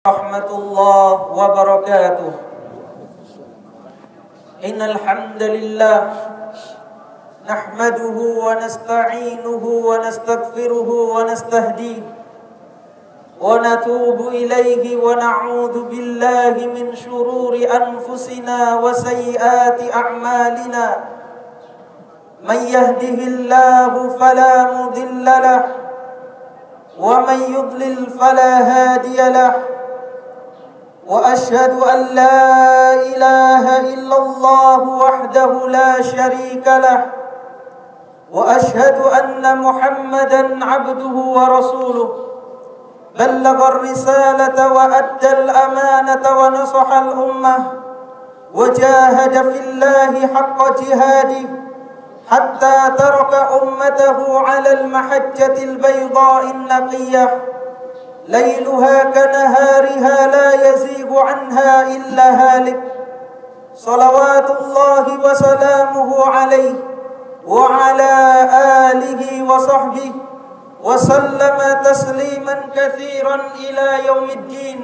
Rahmatullah wa barakatuh. Innal hamdalillah nahmaduhu wa nasta'inuhu wa nastaghfiruhu wa nastahdihi wa natubu ilayhi wa na'udzu billahi min shururi anfusina wa sayyiati a'malina. Man yahdihillahu fala mudilla lahu wa man yudlil fala hadiya lahu. وأشهد أن لا إله إلا الله وحده لا شريك له وأشهد أن محمدا عبده ورسوله بلغ الرسالة وأدى الأمانة ونصح الأمة وجاهد في الله حق جهاده حتى ترك أمته على المحجة البيضاء النقية ليلها كنهارها لا يزيغ عنها إلا هالك صلوات الله وسلامه عليه وعلى آله وصحبه وسلم تسليما كثيرا إلى يوم الدين.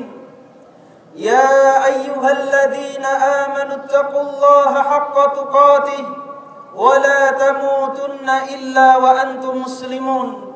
يا أيها الذين آمنوا اتقوا الله حق تقاته ولا تموتن إلا وأنتم مسلمون.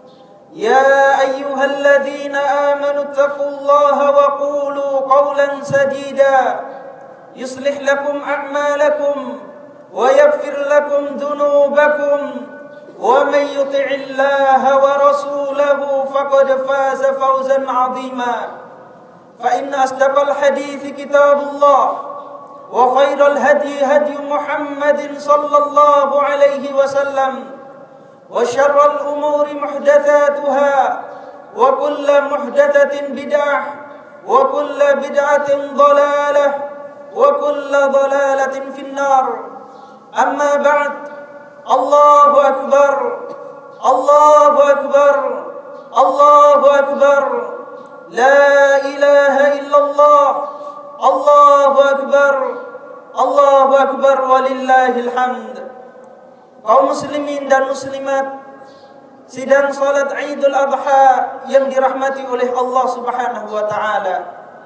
يا أيها الذين آمنوا اتقوا الله وقولوا قولا سديدا يصلح لكم أعمالكم ويغفر لكم ذنوبكم ومن يطع الله ورسوله فقد فاز فوزا عظيما. فإن أصدق الحديث كتاب الله وخير الهدي هدي محمد صلى الله عليه وسلم وشر الأمور محدثاتها وكل محدثة بدعة وكل بدعة ضلالة وكل ضلالة في النار. أما بعد، الله أكبر الله أكبر الله أكبر لا إله إلا الله الله أكبر الله أكبر ولله الحمد. Kaum muslimin dan muslimat, sidang salat Idul Adha yang dirahmati oleh Allah Subhanahu wa taala.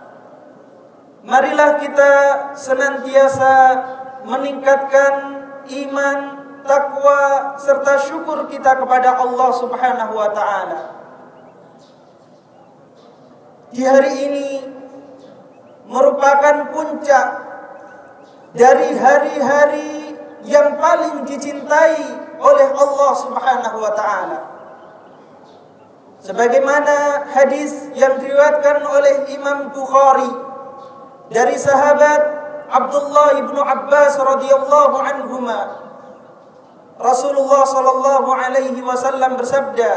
Marilah kita senantiasa meningkatkan iman, takwa serta syukur kita kepada Allah Subhanahu wa taala. Di hari ini merupakan puncak dari hari-hari yang paling dicintai oleh Allah Subhanahu wa taala. Sebagaimana hadis yang diriwayatkan oleh Imam Bukhari dari sahabat Abdullah ibnu Abbas radhiyallahu anhuma, Rasulullah sallallahu alaihi wasallam bersabda,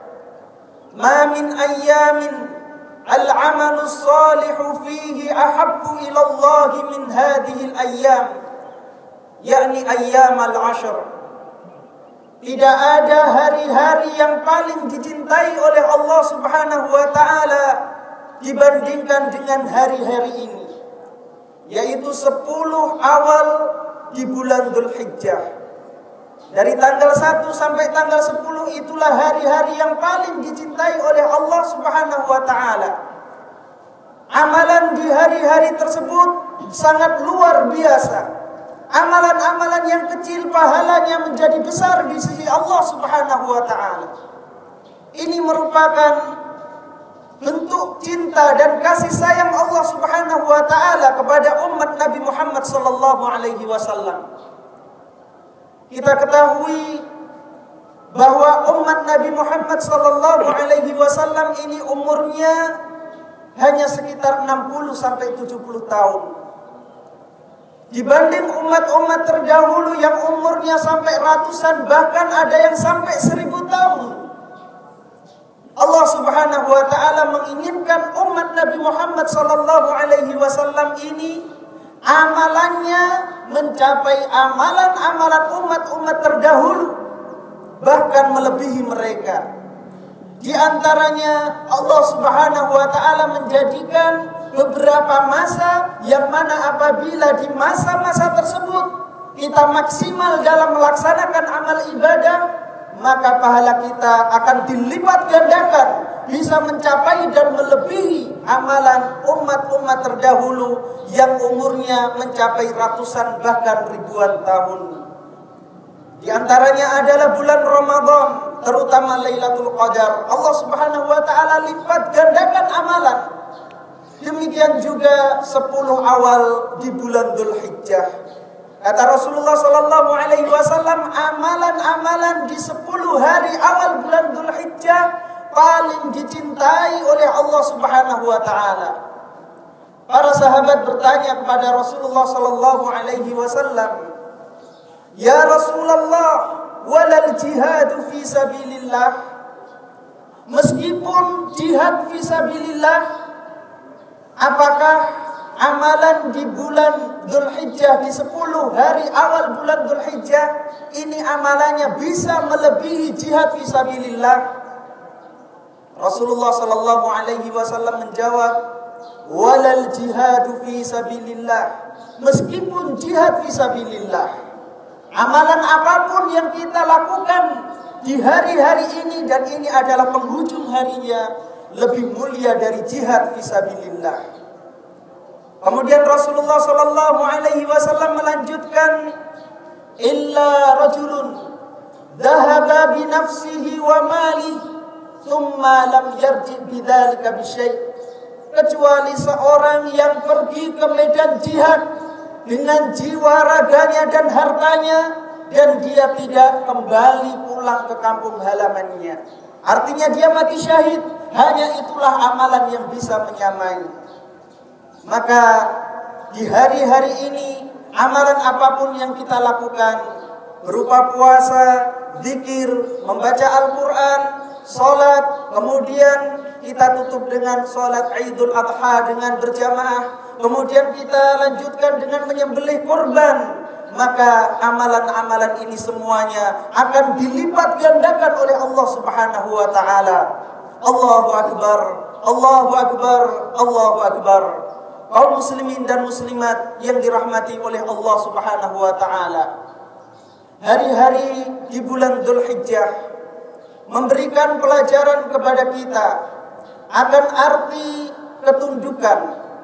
"Ma min ayyamin al-'amalu shalihu fihi ahabbu ila Allah min hadhihi al-ayyam." yakni ayyam al-ashr. Tidak ada hari-hari yang paling dicintai oleh Allah Subhanahu wa taala dibandingkan dengan hari-hari ini, yaitu 10 awal di bulan Dzulhijjah. Dari tanggal 1 sampai tanggal 10 itulah hari-hari yang paling dicintai oleh Allah Subhanahu wa taala. Amalan di hari-hari tersebut sangat luar biasa. Amalan-amalan yang kecil pahalanya menjadi besar di sisi Allah Subhanahu wa taala. Ini merupakan bentuk cinta dan kasih sayang Allah Subhanahu wa taala kepada umat Nabi Muhammad sallallahu alaihi wasallam. Kita ketahui bahwa umat Nabi Muhammad sallallahu alaihi wasallam ini umurnya hanya sekitar 60 sampai 70 tahun. Dibanding umat-umat terdahulu yang umurnya sampai ratusan, bahkan ada yang sampai 1000 tahun. Allah Subhanahu wa taala menginginkan umat Nabi Muhammad sallallahu alaihi wasallam ini amalannya mencapai amalan-amalan umat-umat terdahulu, bahkan melebihi mereka. Di antaranya Allah Subhanahu wa taala menjadikan beberapa masa yang mana apabila di masa-masa tersebut kita maksimal dalam melaksanakan amal ibadah, maka pahala kita akan dilipat gandakan bisa mencapai dan melebihi amalan umat-umat terdahulu yang umurnya mencapai ratusan bahkan ribuan tahun. Di antaranya adalah bulan Ramadan, terutama Lailatul Qadar. Allah Subhanahu wa taala lipat gandakan amalan. Demikian juga 10 awal di bulan Dzulhijjah. Kata Rasulullah sallallahu alaihi wasallam, amalan-amalan di 10 hari awal bulan Dzulhijjah paling dicintai oleh Allah Subhanahu wa taala. Para sahabat bertanya kepada Rasulullah sallallahu alaihi wasallam, "Ya Rasulullah, walal jihadu fi sabilillah?" Meskipun jihad fi sabilillah, apakah amalan di bulan Dzulhijjah, di 10 hari awal bulan Dzulhijjah ini amalannya bisa melebihi jihad fi sabilillah? Rasulullah sallallahu alaihi wasallam menjawab, "Walal jihadu fi sabilillah." Meskipun jihad fi sabilillah, amalan apapun yang kita lakukan di hari-hari ini, dan ini adalah penghujung harinya, lebih mulia dari jihad fi sabilillah. Kemudian Rasulullah sallallahu alaihi wasallam melanjutkan, "Illa rajulun dhahaba bi nafsihi wa malihi thumma lam yarji bidzalika bisyai'." Kecuali seorang yang pergi ke medan jihad dengan jiwa raganya dan hartanya, dan dia tidak kembali pulang ke kampung halamannya. Artinya dia mati syahid. Hanya itulah amalan yang bisa menyamai. Maka di hari-hari ini, amalan apapun yang kita lakukan, berupa puasa, zikir, membaca Al-Quran, sholat, kemudian kita tutup dengan sholat Idul Adha dengan berjamaah, kemudian kita lanjutkan dengan menyembelih kurban, maka amalan-amalan ini semuanya akan dilipat gandakan oleh Allah Subhanahu wa taala. Allahu Akbar, Allahu Akbar, Allahu Akbar. Kaum muslimin dan muslimat yang dirahmati oleh Allah Subhanahu wa taala, hari-hari di bulan Dzulhijjah memberikan pelajaran kepada kita akan arti ketundukan,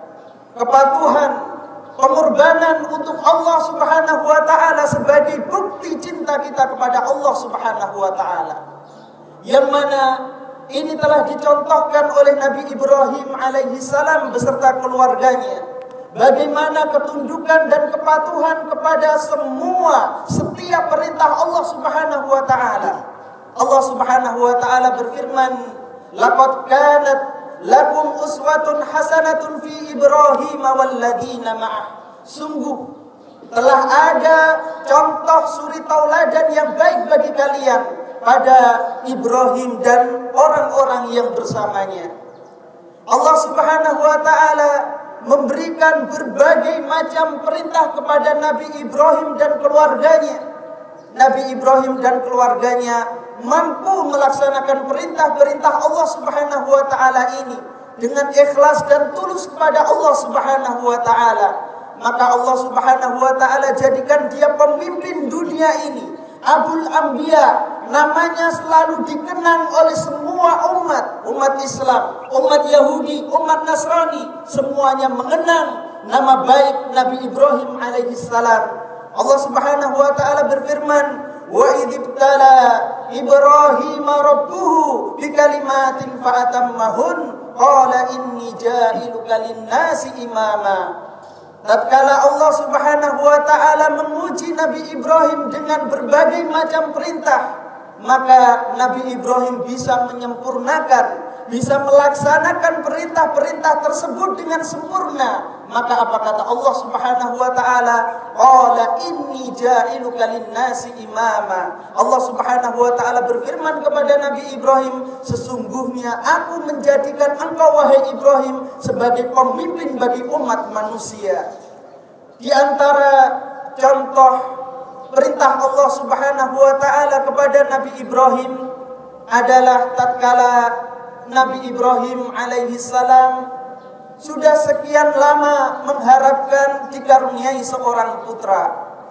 kepatuhan, pengorbanan untuk Allah Subhanahu wa taala sebagai bukti cinta kita kepada Allah Subhanahu wa taala. Yang mana ini telah dicontohkan oleh Nabi Ibrahim alaihi salam beserta keluarganya. Bagaimana ketundukan dan kepatuhan kepada setiap perintah Allah Subhanahu wa taala. Allah Subhanahu wa taala berfirman, "Laqad kanat lakum uswatun hasanatun fi Ibrahim walladzina ma'ah." Sungguh telah ada contoh suri tauladan yang baik bagi kalian pada Ibrahim dan orang-orang yang bersamanya. Allah Subhanahu wa taala memberikan berbagai macam perintah kepada Nabi Ibrahim dan keluarganya. Nabi Ibrahim dan keluarganya mampu melaksanakan perintah-perintah Allah Subhanahu wa taala ini dengan ikhlas dan tulus kepada Allah Subhanahu wa taala. Maka Allah Subhanahu wa taala jadikan dia pemimpin dunia ini, Abul Anbiya, namanya selalu dikenang oleh semua umat Islam, umat Yahudi, umat Nasrani, semuanya mengenang nama baik Nabi Ibrahim alaihi salam. Allah Subhanahu wa taala berfirman, "Wa idzibtala Ibrahim rabbuhu bikalimatin fa'atammahun qala inni ja'iluka lin-nasi imama." Tatkala Allah Subhanahu wa taala memuji Nabi Ibrahim dengan berbagai macam perintah, maka Nabi Ibrahim bisa menyempurnakan, bisa melaksanakan perintah-perintah tersebut dengan sempurna. Maka apa kata Allah Subhanahu wa taala? Qala inni ja'iluka lin-nasi imama. Allah Subhanahu wa taala berfirman kepada Nabi Ibrahim, sesungguhnya aku menjadikan engkau wahai Ibrahim sebagai pemimpin bagi umat manusia. Di antara contoh perintah Allah Subhanahu wa taala kepada Nabi Ibrahim adalah tatkala Nabi Ibrahim alaihi salam sudah sekian lama mengharapkan dikaruniai seorang putra.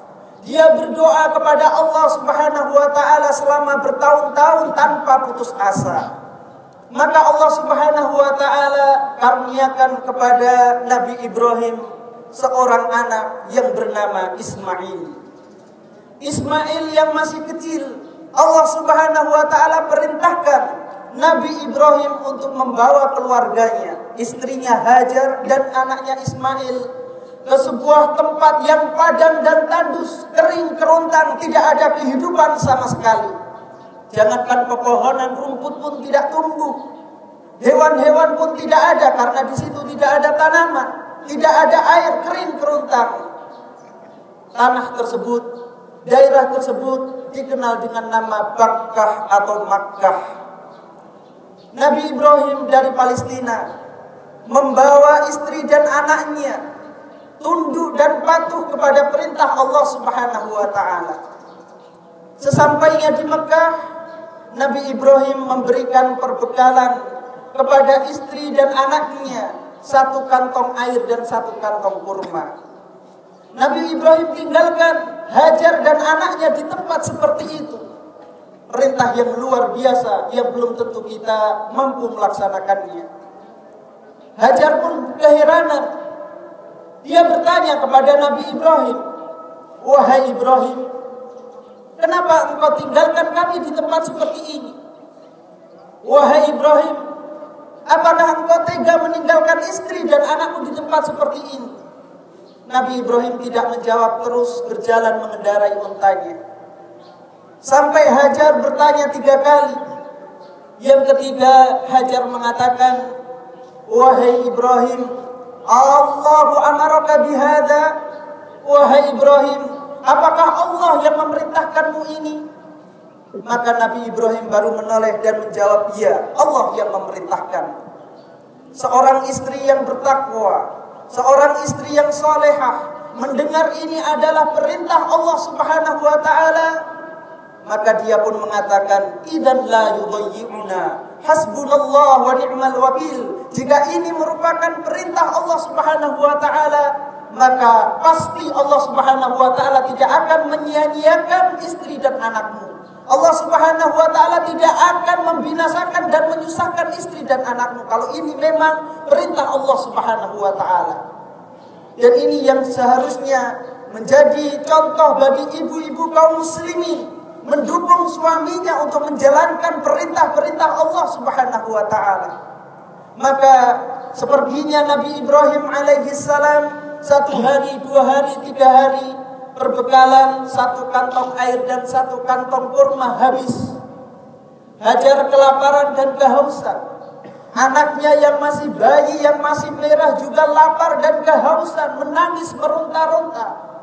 Dia berdoa kepada Allah Subhanahu wa taala selama bertahun-tahun tanpa putus asa. Maka Allah Subhanahu wa taala karuniakan kepada Nabi Ibrahim seorang anak yang bernama Ismail. Ismail yang masih kecil, Allah Subhanahu wa taala perintahkan Nabi Ibrahim untuk membawa keluarganya, istrinya Hajar dan anaknya Ismail, ke sebuah tempat yang padang dan tandus, kering kerontang, tidak ada kehidupan sama sekali. Jangankan pepohonan, rumput pun tidak tumbuh. Hewan-hewan pun tidak ada karena di situ tidak ada tanaman, tidak ada air, kering kerontang. Tanah tersebut, daerah tersebut dikenal dengan nama Bakkah atau Makkah. Nabi Ibrahim dari Palestina membawa istri dan anaknya tunduk dan patuh kepada perintah Allah Subhanahu wa taala. Sesampainya di Mekah, Nabi Ibrahim memberikan perbekalan kepada istri dan anaknya 1 kantong air dan 1 kantong kurma. Nabi Ibrahim tinggalkan Hajar dan anaknya di tempat seperti itu. Perintah yang luar biasa yang belum tentu kita mampu melaksanakannya. Hajar pun keheranan. Dia bertanya kepada Nabi Ibrahim, "Wahai Ibrahim, kenapa engkau tinggalkan kami di tempat seperti ini? Wahai Ibrahim, apakah engkau tega meninggalkan istri dan anakmu di tempat seperti ini?" Nabi Ibrahim tidak menjawab, terus berjalan mengendarai untanya. Sampai Hajar bertanya 3 kali. Yang ketiga, Hajar mengatakan, "Wahai Ibrahim, Allahu amaraka bihada?" Wahai Ibrahim, apakah Allah yang memerintahkanmu ini? Maka Nabi Ibrahim baru menoleh dan menjawab, "Ya, Allah yang memerintahkan." Seorang istri yang bertakwa, seorang istri yang salehah mendengar ini adalah perintah Allah Subhanahu wa taala, maka dia pun mengatakan, "Idzan la yudayyi'una, hasbunallah wa ni'mal wakil." Jika ini merupakan perintah Allah Subhanahu wa taala, maka pasti Allah Subhanahu wa taala tidak akan menyia-nyiakan istri dan anakmu. Allah Subhanahu wa taala tidak akan membinasakan dan menyusahkan istri dan anakmu kalau ini memang perintah Allah Subhanahu wa taala. Dan ini yang seharusnya menjadi contoh bagi ibu-ibu kaum muslimin, mendukung suaminya untuk menjalankan perintah-perintah Allah Subhanahu wa taala. Maka sepertinya Nabi Ibrahim alaihi salam 1 hari, 2 hari, 3 hari perbekalan 1 kantong air dan 1 kantong kurma habis. Hajar kelaparan dan kehausan. Anaknya yang masih bayi, yang masih merah juga lapar dan kehausan, menangis meronta-ronta.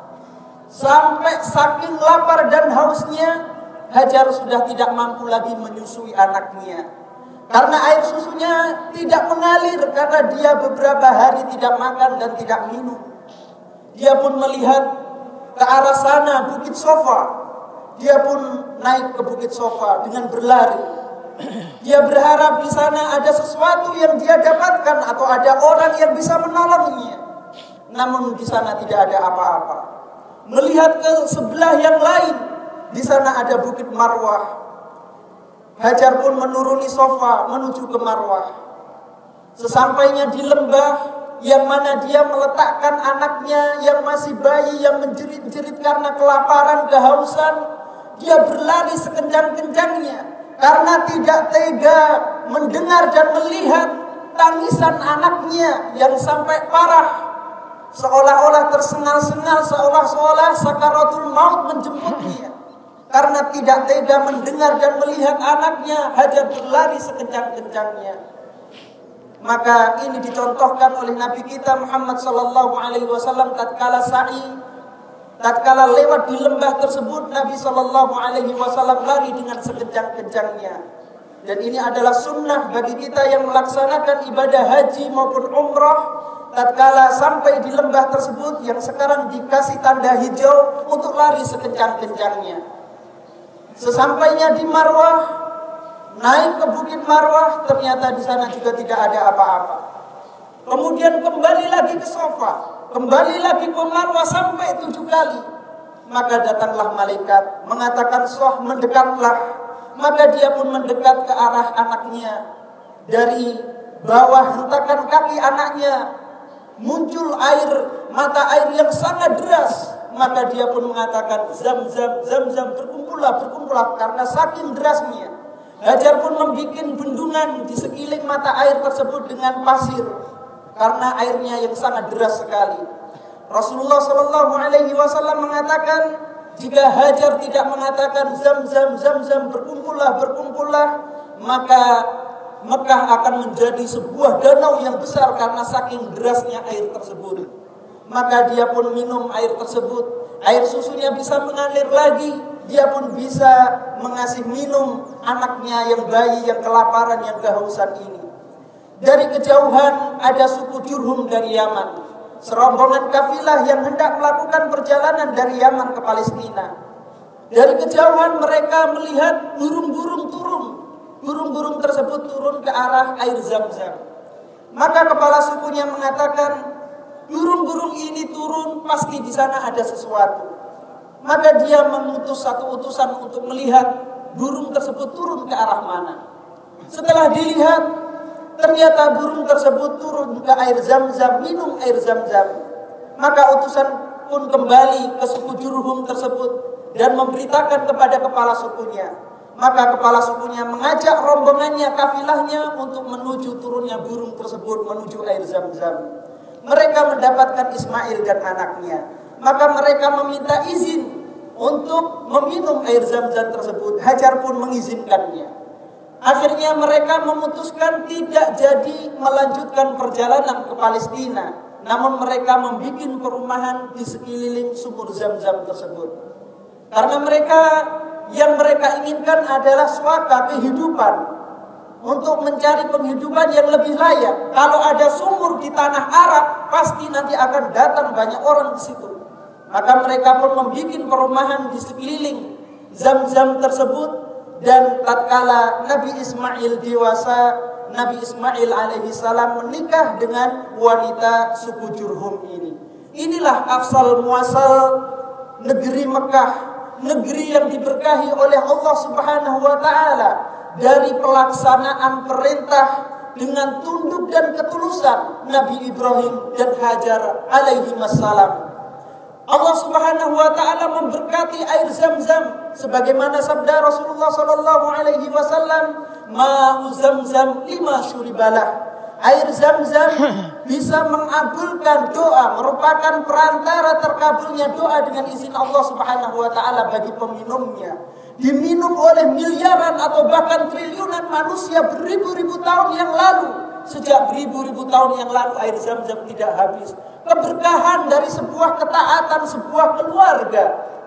Sampai saking lapar dan hausnya, Hajar sudah tidak mampu lagi menyusui anaknya. Karena air susunya tidak mengalir karena dia beberapa hari tidak makan dan tidak minum. Dia pun melihat ke arah sana Bukit Sofa. Dia pun naik ke Bukit Sofa dengan berlari. Dia berharap di sana ada sesuatu yang dia dapatkan atau ada orang yang bisa menolongnya. Namun di sana tidak ada apa-apa. Melihat ke sebelah yang lain, di sana ada Bukit Marwah. Hajar pun menuruni Sofa menuju ke Marwah. Sesampainya di lembah yang mana dia meletakkan anaknya yang masih bayi yang menjerit-jerit karena kelaparan, kehausan, dia berlari sekencang-kencangnya karena tidak tega mendengar dan melihat tangisan anaknya yang sampai parah, seolah-olah tersengal-sengal, seolah-olah sakaratul maut menjemputnya. Karena tidak tega mendengar dan melihat anaknya, Hajar berlari sekencang-kencangnya. Maka ini dicontohkan oleh Nabi kita Muhammad sallallahu alaihi wasallam tatkala sa'i, tatkala lewat di lembah tersebut, Nabi sallallahu alaihi wasallam lari dengan sekencang-kencangnya. Dan ini adalah sunnah bagi kita yang melaksanakan ibadah haji maupun umrah. Tatkala sampai di lembah tersebut yang sekarang dikasih tanda hijau untuk lari sekencang-kencangnya. Sesampainya di Marwah, naik ke Bukit Marwah, ternyata di sana juga tidak ada apa-apa. Kemudian kembali lagi ke Sofa, kembali lagi ke Marwah sampai 7 kali. Maka datanglah malaikat mengatakan, "Soh, mendekatlah." Maka dia pun mendekat ke arah anaknya. dari bawah hentakan kaki anaknya muncul mata air yang sangat deras. Maka dia pun mengatakan, Zam-zam, Zam-zam, berkumpullah, berkumpullah, karena saking derasnya. Hajar pun membuat bendungan di sekeliling mata air tersebut dengan pasir, karena airnya yang sangat deras sekali. Rasulullah SAW mengatakan, jika Hajar tidak mengatakan Zam-zam, Zam-zam, berkumpullah, berkumpullah, maka Mekah akan menjadi sebuah danau yang besar karena saking derasnya air tersebut. Maka dia pun minum air tersebut. Air susunya bisa mengalir lagi. Dia pun bisa mengasih minum anaknya yang bayi, yang kelaparan, yang kehausan ini. Dari kejauhan ada suku Jurhum dari Yaman, serombongan kafilah yang hendak melakukan perjalanan dari Yaman ke Palestina. Dari kejauhan mereka melihat burung-burung turun. Burung-burung tersebut turun ke arah air Zam-zam. Maka kepala sukunya mengatakan, burung-burung ini turun, pasti di sana ada sesuatu. Maka dia mengutus satu utusan untuk melihat burung tersebut turun ke arah mana. Setelah dilihat, ternyata burung tersebut turun ke air Zam-zam, minum air Zam-zam. Maka utusan pun kembali ke suku Jurhum tersebut dan memberitakan kepada kepala sukunya. Maka kepala sukunya mengajak rombongannya, kafilahnya untuk menuju turunnya burung tersebut menuju air Zam-zam. Mereka mendapatkan Ismail dan anaknya. Maka mereka meminta izin untuk meminum air Zam-zam tersebut. Hajar pun mengizinkannya. Akhirnya mereka memutuskan tidak jadi melanjutkan perjalanan ke Palestina. Namun mereka membuat perumahan di sekeliling sumur Zam-zam tersebut. Karena yang mereka inginkan adalah suaka kehidupan. Untuk mencari penghidupan yang lebih layak. Kalau ada sumur di tanah Arab, pasti nanti akan datang banyak orang di situ. Maka mereka pun membuat perumahan di sekeliling Zam-zam tersebut. Dan tatkala Nabi Ismail dewasa, Nabi Ismail alaihissalam menikah dengan wanita suku Jurhum ini. Inilah asal muasal negeri Mekah, negeri yang diberkahi oleh Allah Subhanahu wa taala. Dari pelaksanaan perintah dengan tunduk dan ketulusan Nabi Ibrahim dan Hajar alaihi wassalam. Allah Subhanahu wa taala memberkati air Zam-zam sebagaimana sabda Rasulullah sallallahu alaihi wasallam, "Ma'u Zam-zam lima syuribalah." Air Zam-zam bisa mengabulkan doa, merupakan perantara terkabulnya doa dengan izin Allah Subhanahu wa taala bagi peminumnya. Diminum oleh miliaran atau bahkan triliunan manusia beribu-ribu tahun yang lalu. Sejak beribu-ribu tahun yang lalu air Zam-zam tidak habis. Keberkahan dari sebuah ketaatan sebuah keluarga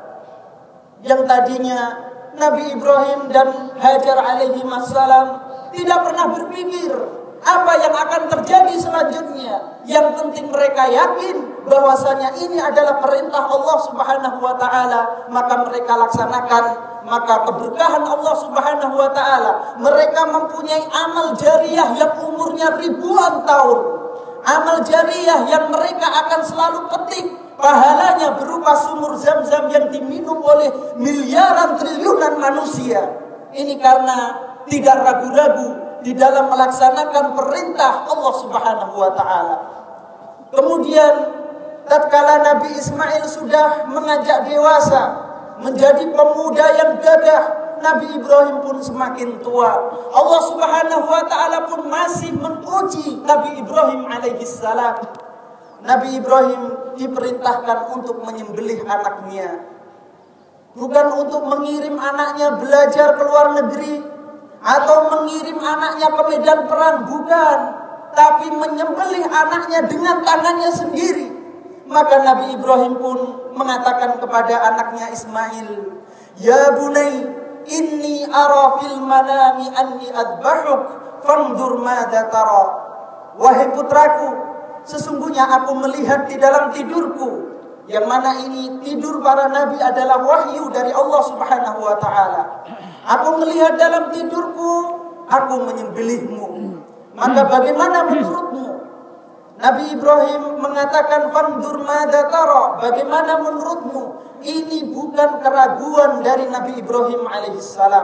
yang tadinya Nabi Ibrahim dan Hajar alaihi wassalam tidak pernah berpikir apa yang akan terjadi selanjutnya. Yang penting mereka yakin bahwasanya ini adalah perintah Allah Subhanahu wa taala, maka mereka laksanakan. Maka keberkahan Allah Subhanahu wa taala, mereka mempunyai amal jariah yang umurnya ribuan tahun. Amal jariah yang mereka akan selalu petik pahalanya berupa sumur Zam-zam yang diminum oleh miliaran triliunan manusia. Ini karena tidak ragu-ragu di dalam melaksanakan perintah Allah Subhanahu wa taala. Kemudian tatkala Nabi Ismail sudah menginjak dewasa, menjadi pemuda yang gagah, Nabi Ibrahim pun semakin tua. Allah Subhanahu wa taala pun masih menguji Nabi Ibrahim alaihissalam. Nabi Ibrahim diperintahkan untuk menyembelih anaknya. Bukan untuk mengirim anaknya belajar ke luar negeri atau mengirim anaknya ke medan perang, bukan, tapi menyembelih anaknya dengan tangannya sendiri. Maka Nabi Ibrahim pun mengatakan kepada anaknya Ismail, "Ya bunai, inni ara fil manami anni adbahuk, fanzur madza tara." Wahai putraku, sesungguhnya aku melihat di dalam tidurku, yang mana ini tidur para nabi adalah wahyu dari Allah Subhanahu wa taala. Aku melihat dalam tidurku, aku menyembelihmu. Maka bagaimana menurutmu? Nabi Ibrahim mengatakan, "Fanzur madza tara." Bagaimana menurutmu? Ini bukan keraguan dari Nabi Ibrahim alaihissalam.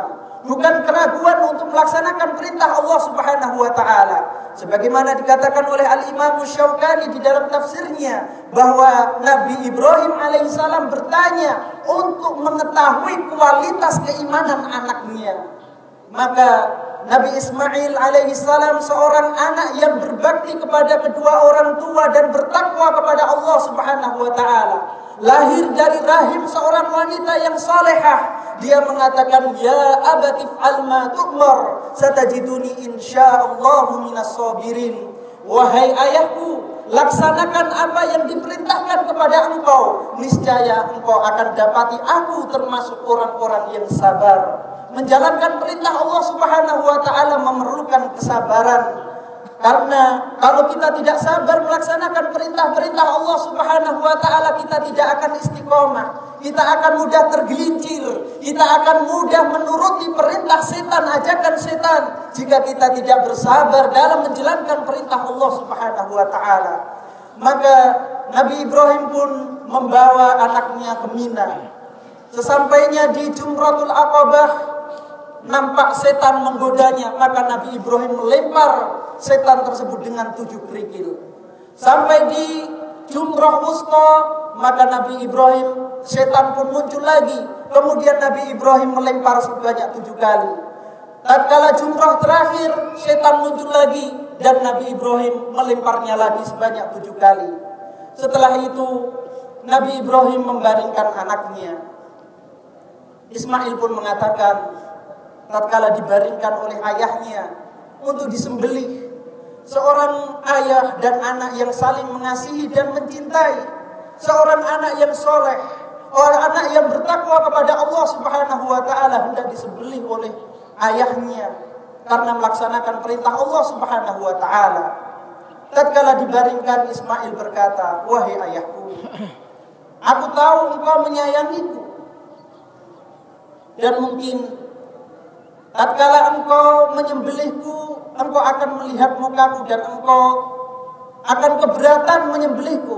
bukan keraguan untuk melaksanakan perintah Allah Subhanahu wa taala. Sebagaimana dikatakan oleh Al-Imam Syaukani di dalam tafsirnya bahwa Nabi Ibrahim alaihissalam bertanya untuk mengetahui kualitas keimanan anaknya. Maka Nabi Ismail alaihissalam seorang anak yang berbakti kepada kedua orang tua dan bertakwa kepada Allah Subhanahu wa taala. Lahir dari rahim seorang wanita yang salehah. Dia mengatakan, "Ya abati fa'al ma tu'mar, satajiduni insyaallahu minas sabirin." Wahai ayahku, laksanakan apa yang diperintahkan kepada engkau, niscaya engkau akan dapati aku termasuk orang-orang yang sabar. Menjalankan perintah Allah Subhanahu wa taala memerlukan kesabaran. Karena kalau kita tidak sabar melaksanakan perintah-perintah Allah Subhanahu wa taala, kita tidak akan istiqomah. Kita akan mudah tergelincir. Kita akan mudah menuruti perintah setan, ajakan setan, jika kita tidak bersabar dalam menjalankan perintah Allah Subhanahu wa taala. Maka Nabi Ibrahim pun membawa anaknya ke Mina. Sesampainya di Jumratul Aqabah, nampak setan menggodanya, maka Nabi Ibrahim melempar setan tersebut dengan 7 kerikil. Sampai di Jumrah Wusta, maka Nabi Ibrahim, setan pun muncul lagi. Kemudian Nabi Ibrahim melempar sebanyak 7 kali. Tatkala Jumrah terakhir, setan muncul lagi dan Nabi Ibrahim melemparnya lagi sebanyak 7 kali. Setelah itu Nabi Ibrahim membaringkan anaknya. Ismail pun mengatakan, tatkala dibaringkan oleh ayahnya untuk disembelih, seorang ayah dan anak yang saling mengasihi dan mencintai, seorang anak yang soleh, orang anak yang bertakwa kepada Allah Subhanahu wa taala hendak disembelih oleh ayahnya karena melaksanakan perintah Allah Subhanahu wa taala. Tatkala dibaringkan, Ismail berkata, "Wahai ayahku, aku tahu engkau menyayangiku, dan mungkin tatkala engkau menyembelihku, engkau akan melihat mukaku dan engkau akan keberatan menyembelihku.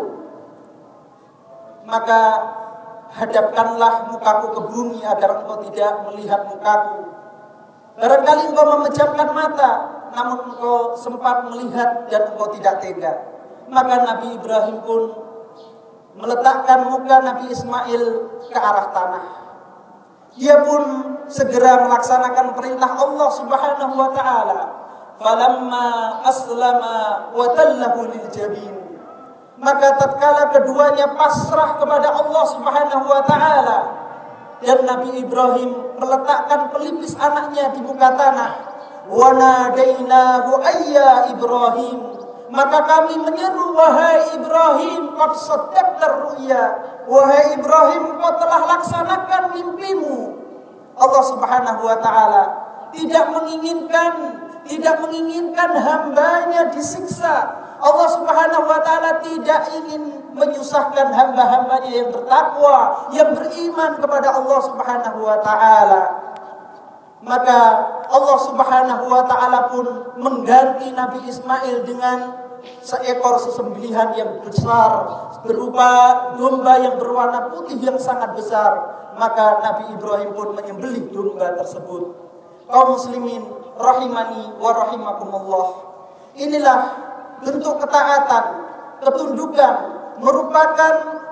Maka hadapkanlah mukaku ke bumi agar engkau tidak melihat mukaku. Barangkali engkau memejamkan mata, namun engkau sempat melihat dan engkau tidak tega." Maka Nabi Ibrahim pun meletakkan muka Nabi Ismail ke arah tanah. Dia pun segera melaksanakan perintah Allah Subhanahu wa taala. Falamma aslama wa tallahu lil jabin. Maka tatkala keduanya pasrah kepada Allah Subhanahu wa taala dan Nabi Ibrahim meletakkan pelipis anaknya di muka tanah, wa nadainahu ayya Ibrahim. Maka kami menyeru, "Wahai Ibrahim, qad saddaqtar ru'ya." Wahai Ibrahim, kau telah laksanakan mimpimu. Allah Subhanahu wa taala tidak menginginkan hambanya disiksa. Allah Subhanahu wa taala tidak ingin menyusahkan hamba-hambanya yang bertakwa, yang beriman kepada Allah Subhanahu wa taala. Maka Allah Subhanahu wa taala pun mengganti Nabi Ismail dengan seekor sesembelihan yang besar berupa domba yang berwarna putih yang sangat besar. Maka Nabi Ibrahim pun menyembelih domba tersebut. Kaum muslimin rahimani wa rahimakumullah. Inilah bentuk ketaatan, ketundukan, merupakan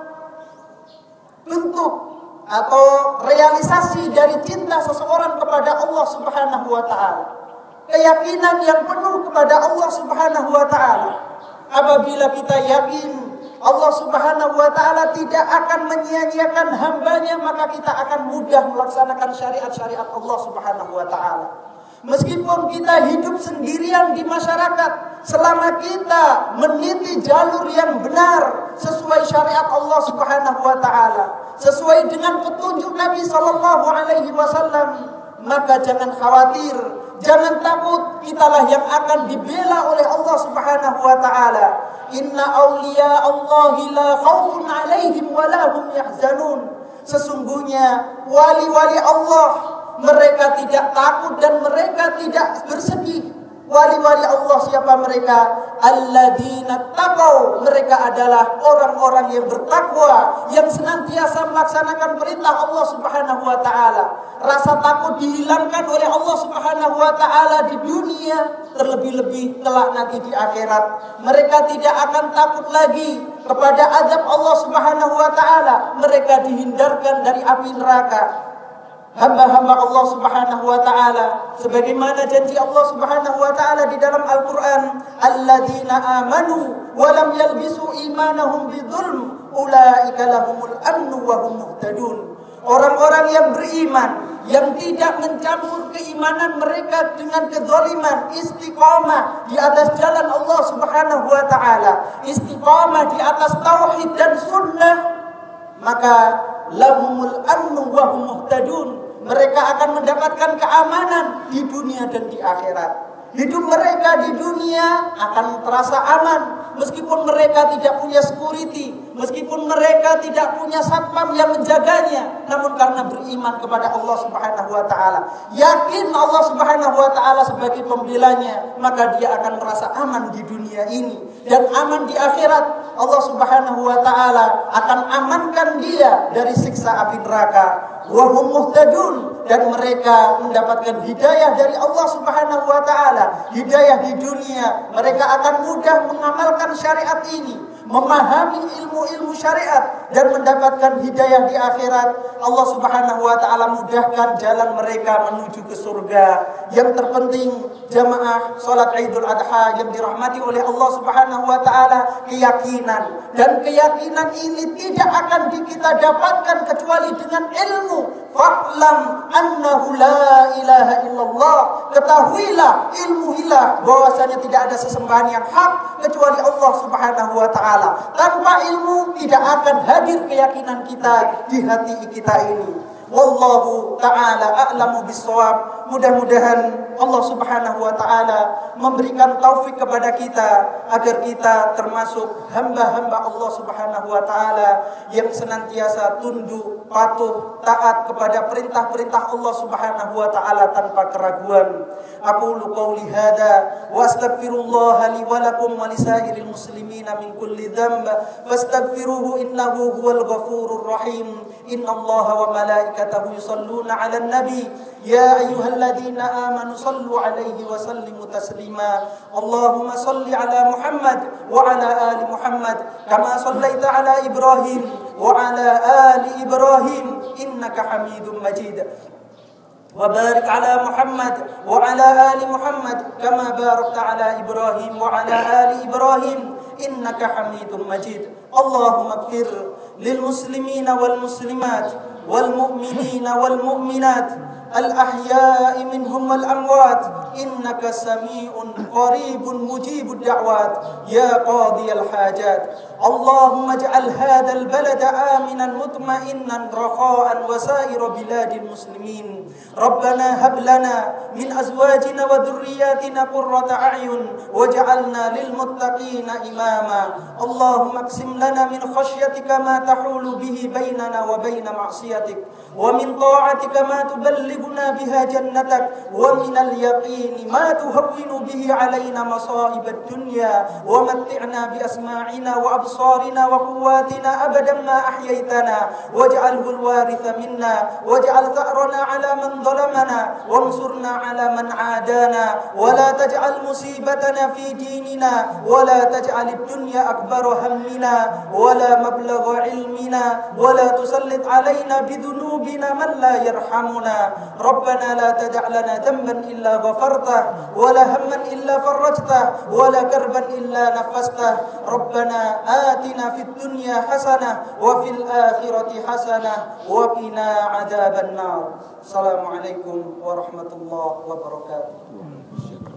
bentuk atau realisasi dari cinta seseorang kepada Allah Subhanahu wa taala. Keyakinan yang penuh kepada Allah Subhanahu wa taala. Apabila kita yakin Allah Subhanahu wa taala tidak akan menyia-nyiakan hambanya, maka kita akan mudah melaksanakan syariat-syariat Allah Subhanahu wa taala. Meskipun kita hidup sendirian di masyarakat, selama kita meniti jalur yang benar sesuai syariat Allah Subhanahu wa taala, sesuai dengan petunjuk Nabi sallallahu alaihi wasallam, maka jangan khawatir, jangan takut, kitalah yang akan dibela oleh Allah Subhanahu wa taala. Inna awliya Allahi la khaufun alaihim wa la hum yahzanun. Sesungguhnya wali-wali Allah, mereka tidak takut dan mereka tidak bersedih. Wali-wali Allah siapa mereka? alladzina taqau, mereka adalah orang-orang yang bertakwa, yang senantiasa melaksanakan perintah Allah Subhanahu wa taala. Rasa takut dihilangkan oleh Allah Subhanahu wa taala di dunia, terlebih-lebih kelak nanti di akhirat. Mereka tidak akan takut lagi kepada azab Allah Subhanahu wa taala. Mereka dihindarkan dari api neraka. Hamba-hamba Allah Subhanahu wa taala, sebagaimana janji Allah Subhanahu wa taala di dalam Al-Qur'an, alladzina amanu wa lam yalbisu imanahum bidzulm ulaika lahumul amnu wa hum muhtadun. Orang-orang yang beriman, yang tidak mencampur keimanan mereka dengan kezaliman, istiqamah di atas jalan Allah Subhanahu wa taala, istiqamah di atas tauhid dan sunnah, maka lahumul amnu wa hum muhtadun. Mereka akan mendapatkan keamanan di dunia dan di akhirat. Hidup mereka di dunia akan terasa aman, meskipun mereka tidak punya security, meskipun mereka tidak punya satpam yang menjaganya, namun karena beriman kepada Allah Subhanahu wa taala, yakin Allah Subhanahu wa taala sebagai pembelanya, maka dia akan merasa aman di dunia ini dan aman di akhirat. Allah Subhanahu wa taala akan amankan dia dari siksa api neraka. Wa hum muhtadun, dan mereka mendapatkan hidayah dari Allah Subhanahu wa taala, hidayah di dunia. Mereka akan mudah mengamalkan syariat ini, memahami ilmu-ilmu syariat, dan mendapatkan hidayah di akhirat. Allah Subhanahu wa taala mudahkan jalan mereka menuju ke surga. Yang terpenting jamaah salat Idul Adha yang dirahmati oleh Allah Subhanahu wa taala, keyakinan. Dan keyakinan ini tidak akan kita dapatkan kecuali dengan ilmu. Fa'lam annahu la ilaha illallah, ketahuilah, ilmuilah bahwasanya tidak ada sesembahan yang hak kecuali Allah Subhanahu wa taala. Tanpa ilmu tidak akan hadir keyakinan kita di hati kita ini. Wallahu ta'ala a'lamu bissawab. Mudah-mudahan Allah Subhanahu wa taala memberikan taufik kepada kita agar kita termasuk hamba-hamba Allah Subhanahu wa taala yang senantiasa tunduk, patuh, taat kepada perintah-perintah Allah Subhanahu wa taala tanpa keraguan. Aqulu qouli hadza wa astaghfirullah li wa lakum wa lisairil muslimina min kulli dhanb fastaghfiruhu innahu huwal ghafurur rahim. Innallaha wa malaikatahu yusalluna 'alan nabi ya ayyuhalladzina amanu sallu 'alaihi wa sallimu taslima. Allahumma salli 'ala Muhammad wa 'ala ali Muhammad kama sallaita 'ala Ibrahim wa 'ala ali Ibrahim innaka Hamidum Majid. وبارك على محمد وعلى آل محمد كما باركت على إبراهيم وعلى آل إبراهيم إنك حميد مجيد. اللهم اغفر للمسلمين والمسلمات والمؤمنين والمؤمنات الأحياء منهم والأموات إنك سميع قريب مجيب الدعوات يا قاضي الحاجات. اللهم اجعل هذا البلد آمنا مطمئنا رخاء وسائر بلاد المسلمين. ربنا هب لنا من أزواجنا وذرياتنا قرة أعين واجعلنا للمتقين إماما. اللهم اقسم لنا من خشيتك ما تحول به بيننا وبين معصيتك ومن طاعتك ما تبلغنا بها جنتك ومن اليقين ما تهون به علينا مصائب الدنيا ومتعنا بأسماعنا وأبصارنا وقواتنا أبدا ما أحييتنا واجعله الوارث منا واجعل ثأرنا على من ظلمنا وانصرنا على من عادانا ولا تجعل مصيبتنا في ديننا ولا تجعل الدنيا أكبر همنا ولا مبلغ علمنا ولا تسلط علينا بذنوبنا من لا يرحمنا. ربنا لا تدع لنا ذنبا إلا غفرته ولا هما إلا فرجته ولا كربا إلا نفسته. ربنا آتنا في الدنيا حسنة وفي الآخرة حسنة وقنا عذاب النار. السلام عليكم ورحمة الله وبركاته.